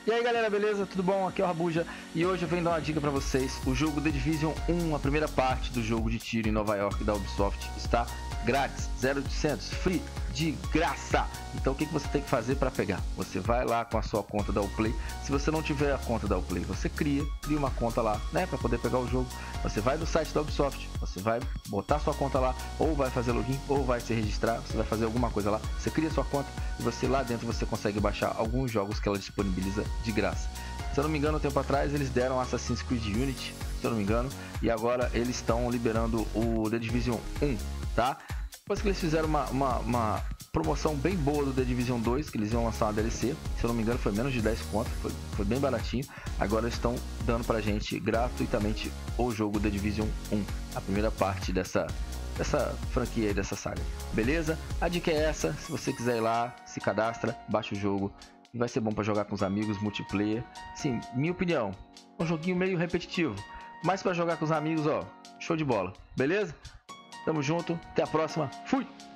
E aí galera, beleza? Tudo bom? Aqui é o Rabuja e hoje eu venho dar uma dica pra vocês. O jogo The Division 1, a primeira parte do jogo de tiro em Nova York da Ubisoft, está grátis, 0800, free, de graça. Então o que você tem que fazer para pegar? Você vai lá com a sua conta da Uplay. Se você não tiver a conta da Uplay, você cria uma conta lá, né, para poder pegar o jogo. Você vai no site da Ubisoft, você vai botar sua conta lá, ou vai fazer login, ou vai se registrar, você vai fazer alguma coisa lá. Você cria sua conta e você lá dentro você consegue baixar alguns jogos que ela disponibiliza de graça. Se eu não me engano, um tempo atrás eles deram Assassin's Creed Unity, se eu não me engano, e agora eles estão liberando o The Division 1, tá? Depois que eles fizeram uma promoção bem boa do The Division 2, que eles iam lançar uma DLC, se eu não me engano foi menos de 10 conto, foi bem baratinho. Agora eles estão dando pra gente gratuitamente o jogo The Division 1, a primeira parte dessa franquia aí, dessa saga, beleza? A dica é essa, se você quiser ir lá, se cadastra, baixa o jogo, e vai ser bom pra jogar com os amigos, multiplayer. Sim, minha opinião, um joguinho meio repetitivo, mas pra jogar com os amigos, ó, show de bola, beleza? Tamo junto, até a próxima, fui!